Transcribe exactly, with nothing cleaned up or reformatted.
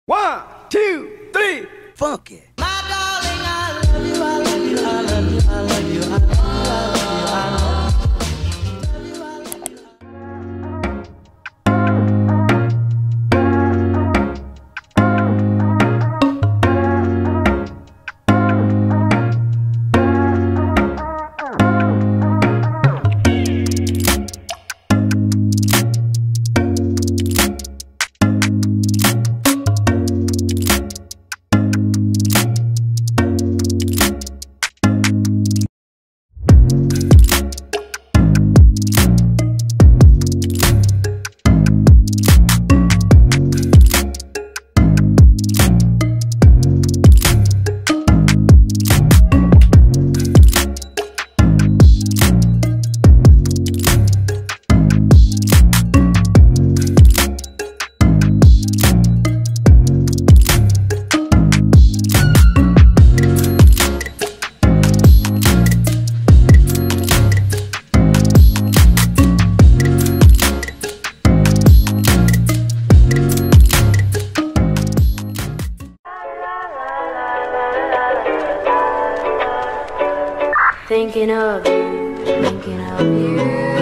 One, two, three, funk it. My darling, I love you, I love you, I love you, I love you, I love you, I love you, I love you. Thinking of you, thinking of you.